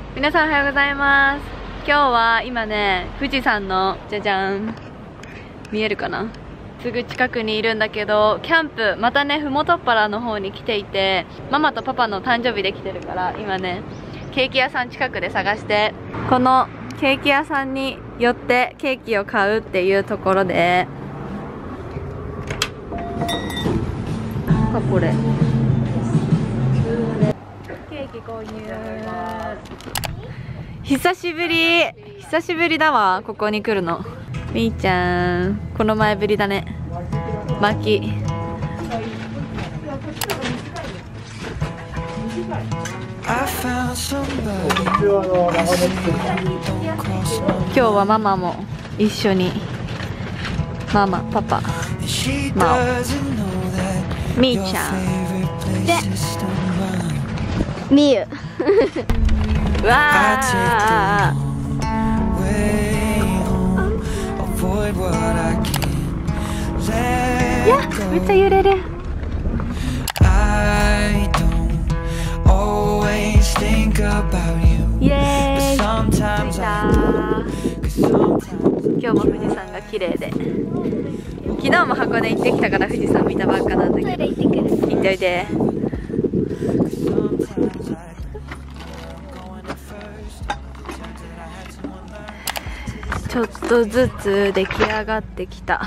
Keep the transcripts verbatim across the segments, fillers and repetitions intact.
皆さんおはようございます。今日は今ね、富士山のじゃじゃん、見えるかな、すぐ近くにいるんだけど、キャンプまたね、ふもとっぱらの方に来ていて、ママとパパの誕生日で来てるから、今ねケーキ屋さん近くで探して、このケーキ屋さんに寄ってケーキを買うっていうところで、あ、これケーキ購入。久しぶり久しぶりだわ、ここに来るの。みーちゃん、この前ぶりだね。巻き今日はママも一緒に、ママ、パパ、マオ、みーちゃんでみゆうわー、いや、めっちゃ揺れる。イエーイ、着いた。今日も富士山が綺麗で、昨日も箱根行ってきたから富士山見たばっかなんだけど、行っておいて。ちょっとずつ出来上がってきた。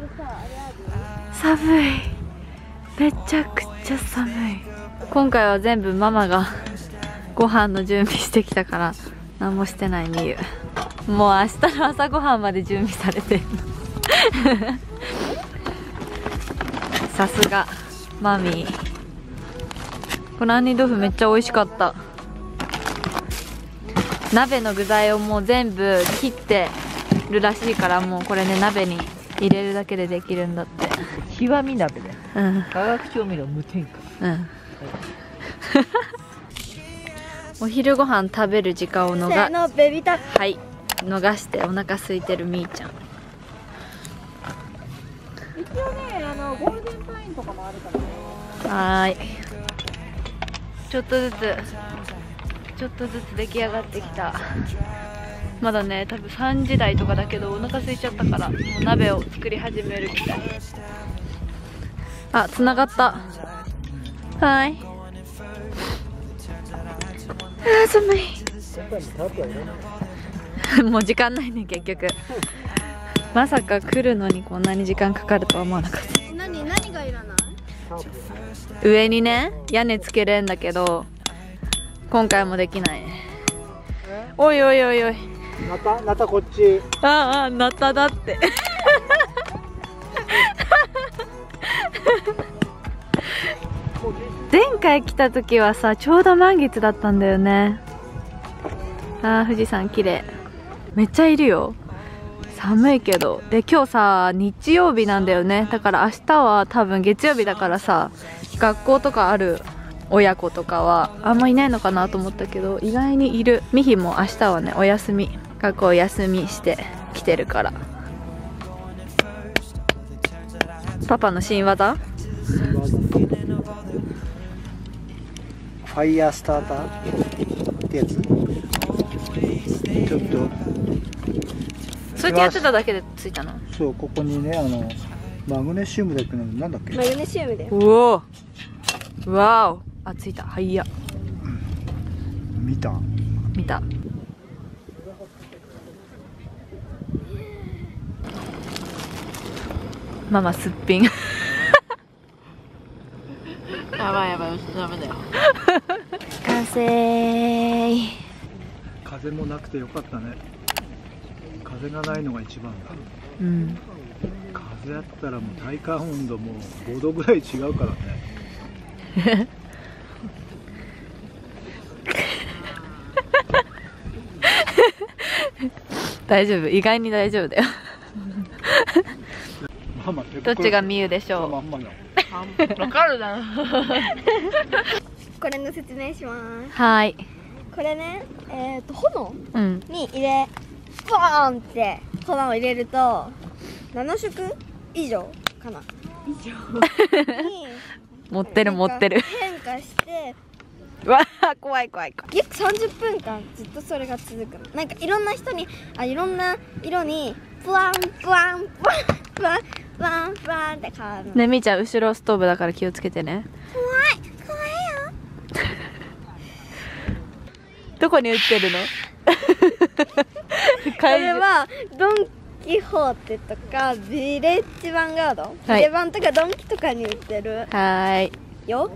寒い、めちゃくちゃ寒い。今回は全部ママがご飯の準備してきたから何もしてないみゆ。もう明日の朝ごはんまで準備されてるのさすがマミー。この杏仁豆腐めっちゃ美味しかった。鍋の具材をもう全部切ってるらしいから、もうこれね、鍋に入れるだけでできるんだって。 極み鍋で、 うん、 化学調味料無添加。うんお昼ご飯食べる時間を逃がはい逃してお腹空いてるみーちゃん。 一応ね、あのゴールデンパインとかもあるからね。 はーい、ちょっとずつちょっとずつ出来上がってきた。まだね、多分さんじ台とかだけど、お腹空いちゃったからもう鍋を作り始めるみたい。あ、つながった。はい、あー寒いもう時間ないね、結局。まさか来るのにこんなに時間かかるとは思わなかった。 何何がいらない？ 上にね、屋根つけれんだけど今回もできない。おいおいおいおい、 なたなたこっち。 ああ、なただって前回来た時はさ、ちょうど満月だったんだよね。あー、富士山綺麗。めっちゃいるよ。寒いけど。で、今日さ、日曜日なんだよね。だから明日は多分月曜日だからさ、学校とかある親子とかはあんまいないのかなと思ったけど、意外にいる。ミヒも明日はね、お休み、学校お休みして来てるから。パパの新技、 ファイヤースターターってやつ。ちょっとそうやってやってただけでついたの？ そう、ここにね、あのマグネシウムだっけな、なんだっけ。 マグネシウムだよ。 うおー、わお、あ、ついた。はいや、 見た見た。ママすっぴんやばいやばい、ダメだよ。 完成。 風もなくてよかったね。風がないのが一番だ。 うん、 風あったらもう体感温度もごどぐらい違うからね大丈夫、意外に大丈夫だよママどっちがみゆでしょう。 まんまよ。 わかるだろこれの説明します。 はい。 これね、えっと炎うんに入れ、バーンって粉を入れるとなな色以上かな以上に持ってる持ってる変化して、 うわー怖い怖い怖い。 約さんじゅっぷんかんずっとそれが続くの。なんかいろんな人にあいろんな色にプワンプワンプワンプワンプワンプワンって変わるの。 ねみーちゃん後ろストーブだから気をつけてね。 怖い怖いよ。 どこに売ってるの？ これはドンキホーテとかビレッジヴァンガード、ビレバンとかドンキとかに売ってるはーい。 よ。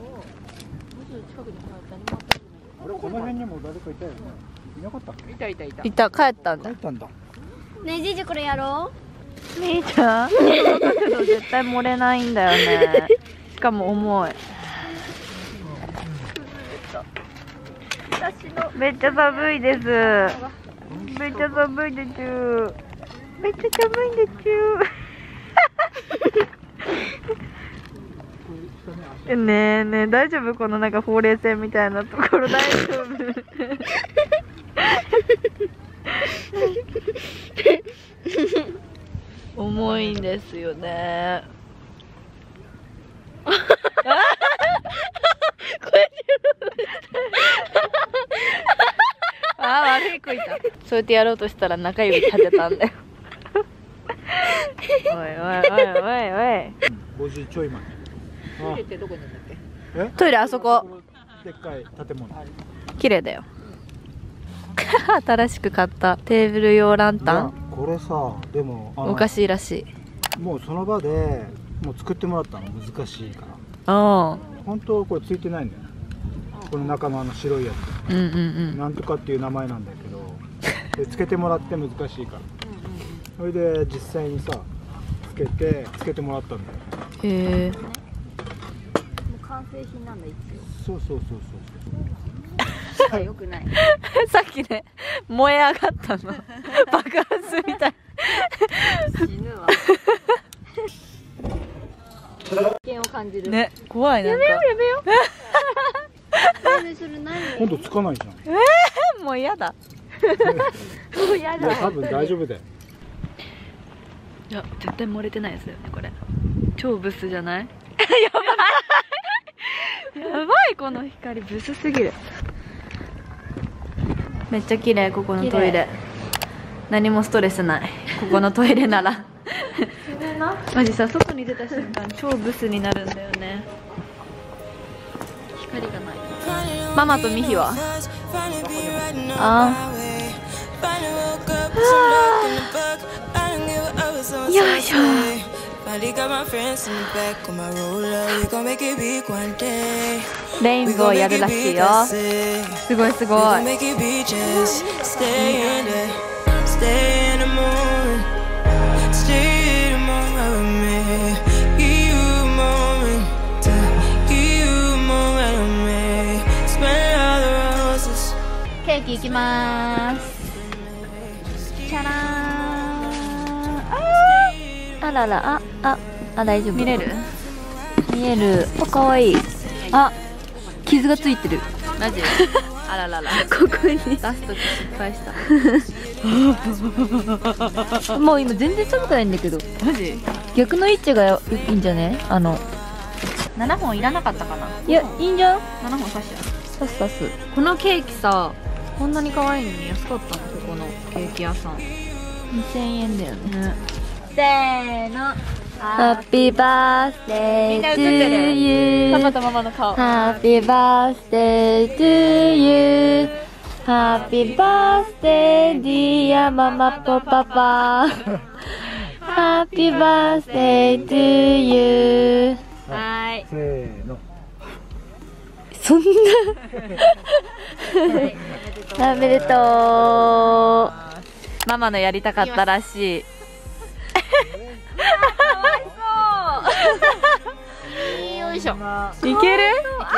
あれこの辺にも誰かいたよね。いなかったっけ？ いたいたいた。 いた帰ったんだ帰。ったんだ。 ねえじいじこれやろみーちゃんこの角度絶対漏れないんだよね。しかも重い。めっちゃ寒いです。めっちゃ寒いでちゅー。めっちゃ寒いでちゅー。ねえねえ大丈夫？このなんかほうれい線みたいなところ大丈夫？重いんですよね。あー悪い子いた。そうやってやろうとしたら中指立てたんだよ。おいおいおいおいおい。 ごじちょい前。 トイレってどこにあるんだっけ？ え？ トイレあそこ。 でっかい建物。 綺麗だよ。新しく買ったテーブル用ランタン。 これさ、でもあのおかしいらしい。 もうその場でもう作ってもらったの難しいから。 ああ。 本当はこれついてないんだよ。この仲間の白いやつ。 うんうんうん。 なんとかっていう名前なんだけど、でつけてもらって難しいから。それで実際にさ、つけてつけてもらったんだよ。 へえ。 もう完成品なんだ一応。 そうそうそうそう。 あよくない。 さっきね燃え上がったの。爆発みたい。 死ぬわ。危険を感じる。 ね怖いなんか。やめようやめよそれ何？ 今度つかないじゃん。 う。もう嫌だ。 もうやいや多分大丈夫だよ。 いや絶対漏れてないですよねこれ。超ブスじゃない？やばい。やばいこの光ブスすぎる。めっちゃ綺麗ここのトイレ。何もストレスないここのトイレなら。マジさ外に出た瞬間超ブスになるんだよね。光がない。ママとミヒは？ああ。よいしょ。レインボーやるらしいよ。すごいすごい。ケーキいきまーす。チャラーン。あらら、あ、あ、あ、大丈夫。見れる？見える。あ、かわいい。あ、傷がついてる。マジ？あららら。ここに出すとき失敗した。もう今全然寒くないんだけど。マジ？逆の位置がいいんじゃね？あの。ななほんいらなかったかな？いや、いいんじゃん？ななほん刺しちゃう。刺す刺す。このケーキさ、こんなに可愛いのに安かったの、ここのケーキ屋さん。にせんえんだよね。せーの。Happy birthday to you。パパとママの顔。Happy birthday to you。Happy birthday dear ママとパパ。Happy birthday to you。はい。 せーの。 そんな。おめでとう。ママのやりたかったらしい。 よいしょ。 いける？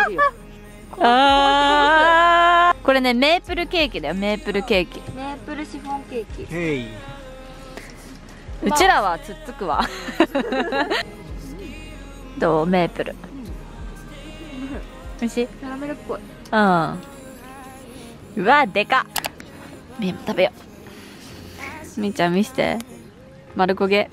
ああ。これねメープルケーキだよ。メープルケーキ。 メープルシフォンケーキ。 へい。 うちらはつっつくわ。どう？メープル。おいしい？ キャラメルっぽい。 うん。うわでかっ。みんな食べよう。みーちゃん見して。丸焦げ。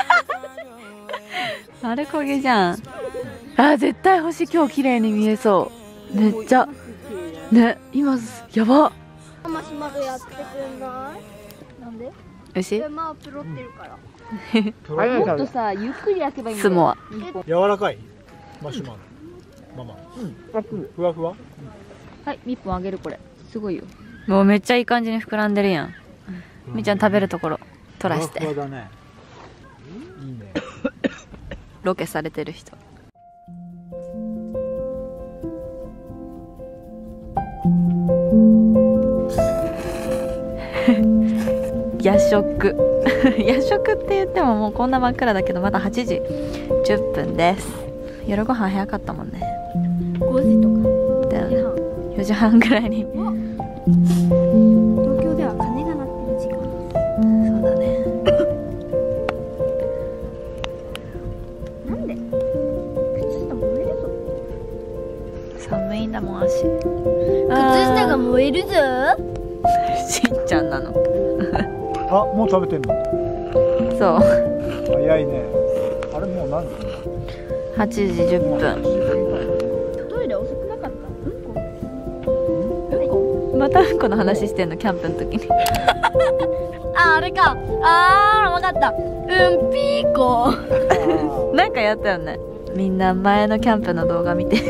丸焦げじゃん。あー絶対星今日綺麗に見えそう。めっちゃね、今やば。 マシュマロやってくんないなんで牛まあプロってるからもっとさゆっくり焼けばいいんだよ。 スモア柔らかいマシュマロ。ママ。ふわふわ。 はいみっぽんあげる。これすごいよ。 もうめっちゃいい感じに膨らんでるやん。みーちゃん食べるところ撮らしふわふて。 わだね。いいね。 ロケされてる人。夜食夜食って言ってももうこんな真っ暗だけど、まだはちじじゅっぷんです。夜ご飯早かったもんね。 ごじとかだよね。よじはんぐらいに。 東京では鐘が鳴ってる時間。 そうだね。 なんで靴下燃えるぞ。 寒いんだもん足。 靴下が燃えるぞ。 しんちゃんなの。 あ、もう食べてんの。 そう。 早いね。あれもう何時？ はちじじゅっぷん。 トイレ遅くなかった？ またうんこの話してんの、キャンプの時に。 あ、あれか。あー、わかった。うんぴーこ。 なんかやったよね。みんな前のキャンプの動画見て。め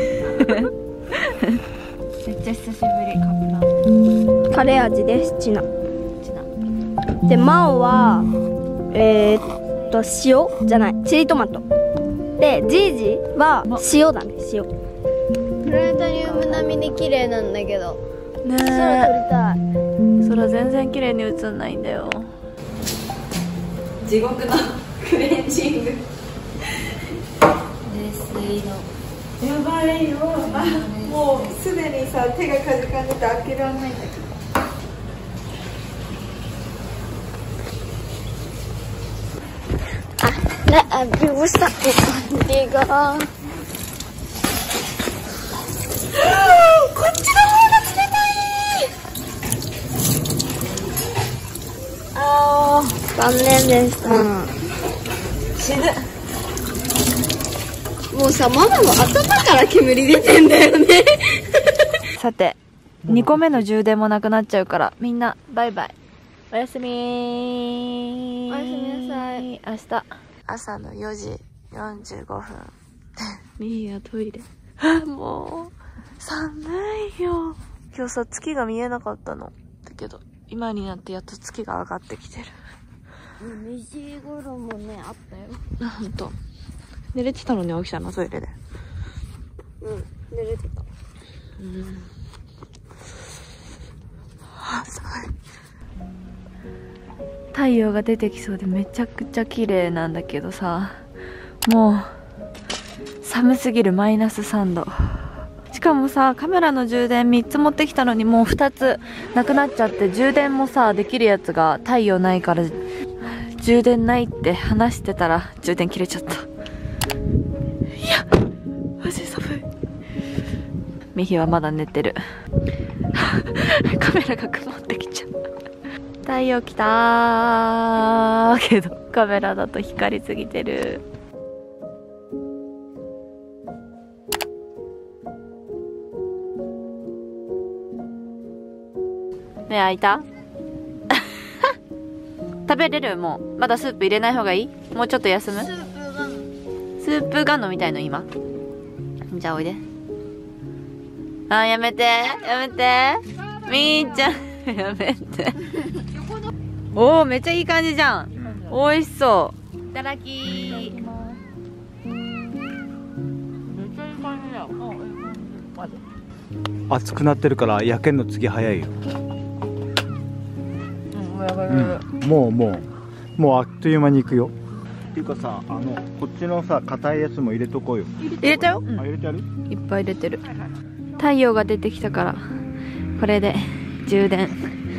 っちゃ久しぶり。 カレー味です。チナ。 チナ。 で、マオはえー、っと塩じゃない、チリトマト。で、ジージは塩だね、塩。プラネタリウム並みに綺麗なんだけど。 ね空撮りたい。 え、空全然綺麗に映んないんだよ。地獄のクレンジング。冷水の。やばいよ。あ、もうすでにさ、手がかじかんでて開けられないんだけど。 ね、あ、びっくりした。手が。こっちの方が冷たい。ああ、残念でした。 死ぬ。 もうさ、ママの頭から煙出てんだよね。 さて、にこめの充電もなくなっちゃうから、みんなバイバイ。おやすみー。 おやすみなさい。 明日朝のよじよんじゅうごふん。ミーやトイレ。もう寒いよ。今日さ、月が見えなかったのだけど、今になってやっと月が上がってきてる。 にじごろもね、あったよ。 あ、ほんと。寝れてたのに起きたの、トイレで。 うん、寝れてた。 うん。あ、寒い。太陽が出てきそうでめちゃくちゃ綺麗なんだけどさ、もう寒すぎる。マイナスさんど。しかもさ、カメラの充電みっつ持ってきたのにもうふたつなくなっちゃって、充電もさできるやつが太陽ないから充電ないって話してたら充電切れちゃった。いや、マジ寒い。ミヒはまだ寝てる。カメラが曇ってきちゃう。太陽来たーけどカメラだと光りすぎてる。目開いた？食べれる？もうまだスープ入れない方がいい？もうちょっと休む？スープガンスープガン飲みたいの今？じゃあおいで。あー、やめてやめてみーちゃんやめて。おー、めっちゃいい感じじゃん。おいしそう。いただきー。めっちゃいい感じだよ。 熱くなってるから焼けんの次早いよ。うん、もうもうもうあっという間に行くよ。っていうかさ、あのこっちのさ硬いやつも入れとこうよ。 入れちゃう？うん、 あ、入れてやる？ いっぱい入れてる。太陽が出てきたからこれで充電。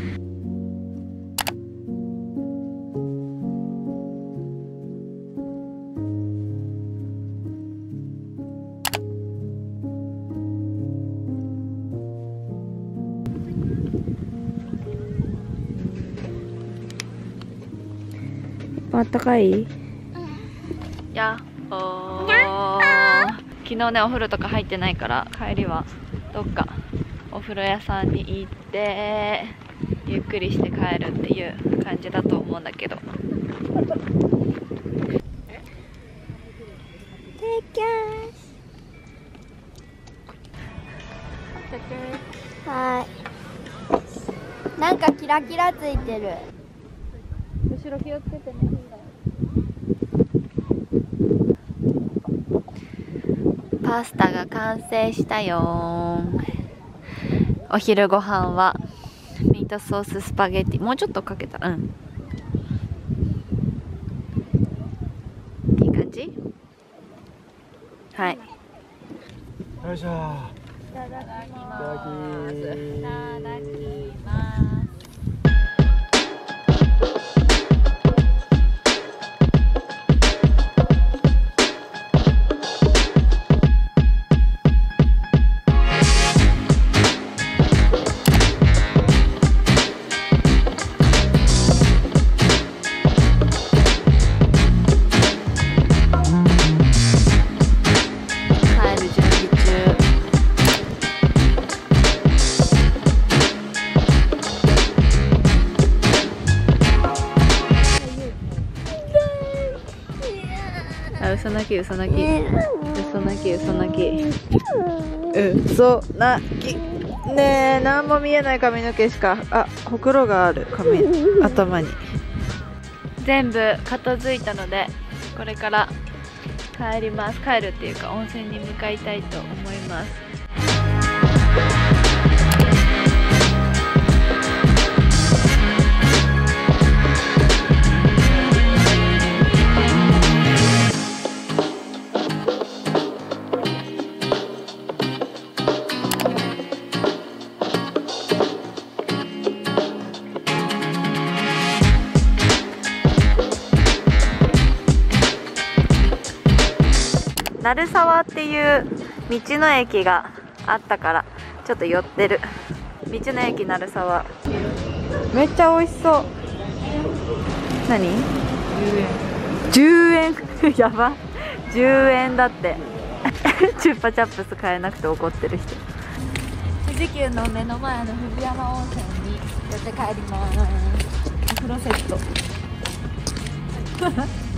あったかい？やっほー。昨日ね、お風呂とか入ってないから帰りはどっかお風呂屋さんに行ってゆっくりして帰るっていう感じだと思うんだけど。 はい。なんかキラキラついてる。 後ろ気をつけてね。パスタが完成したよ。お昼ご飯はミートソーススパゲッティ。もうちょっとかけたら、うん。いい感じ？はい。 よいしょ。 いただきます。 いただきます。 いただきます。嘘泣き嘘泣き嘘泣き嘘泣き嘘泣きねえ、何も見えない髪の毛しか。あ、ほくろがある髪頭に。全部片付いたのでこれから帰ります。帰るっていうか温泉に向かいたいと思います。鳴沢っていう道の駅があったからちょっと寄ってる。道の駅鳴沢めっちゃ美味しそう。何？じゅうえんやば、じゅうえんだってチュッパチャップス買えなくて怒ってる人。富士急の目の前の富士山温泉に寄って帰ります。お風呂セット